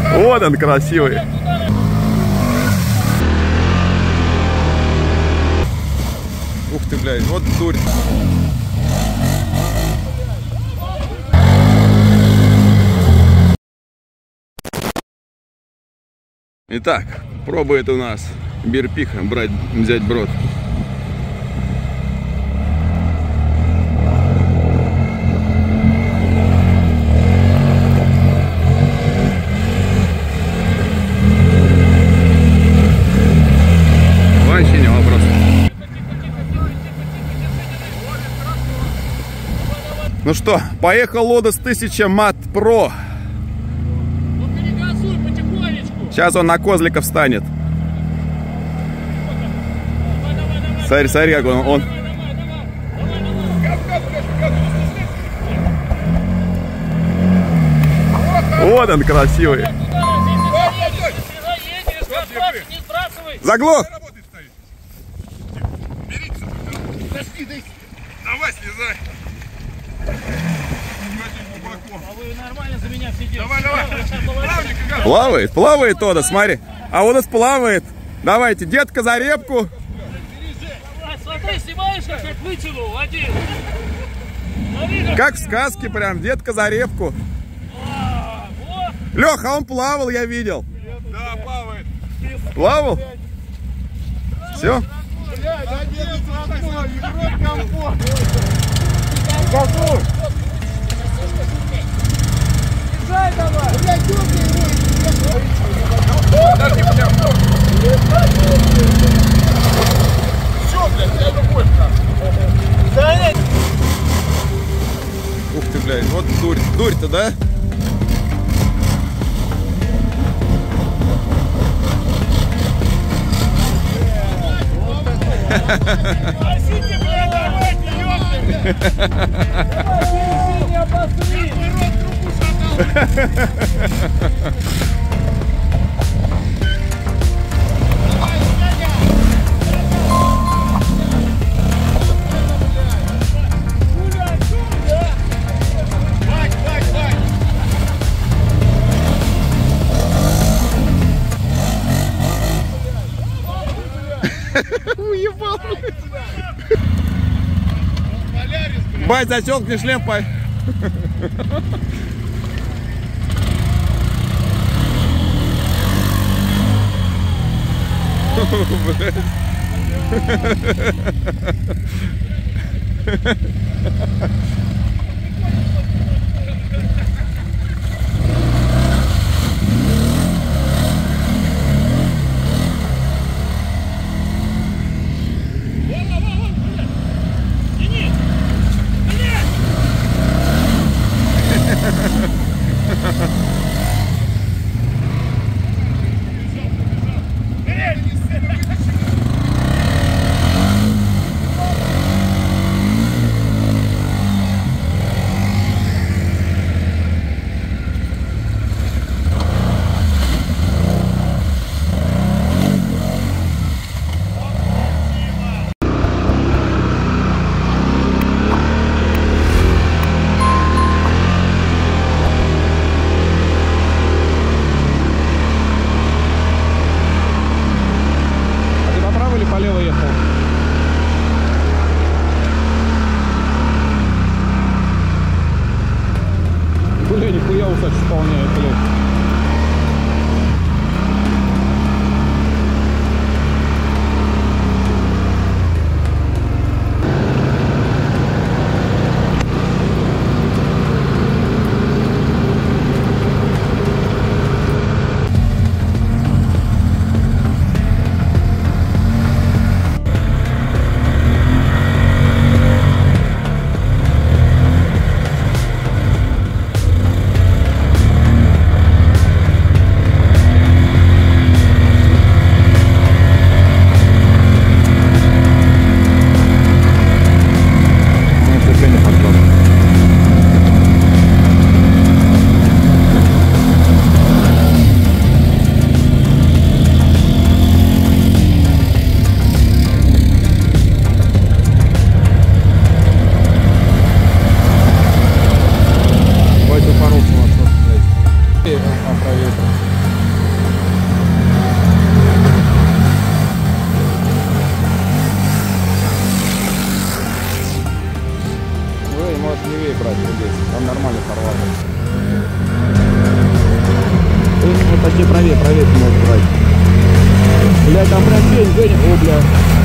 Вот он красивый. Ух ты, блядь, вот дурь. Итак, пробует у нас бирпиха взять брод. Вообще не вопрос. Ну что, поехал Лодос 1000 Мат Про. Сейчас он на козлика встанет. Смотри, смотри, как он. Вот он красивый. Заглох. Давай, слезай. А вы нормально за меня сидите? Давай, давай. Плавает, плавает Тодос, смотри. А вот нас плавает. Давайте, детка за репку. Смотри, снимаешь, как вытянул один. Как в сказке прям, детка за репку. Леха, он плавал, я видел. Да, плавает. Плавал? Все? Ух ты, блядь, вот дурь-то, да? Спасите, блядь, давайте, ёпты! Давай, не обосри! Уебал. Бать, защелкни шлем, пай. Исполняет, блядь. Проверь. правее, правее, может брать. Бля, там прям пень, Женя. О, бля.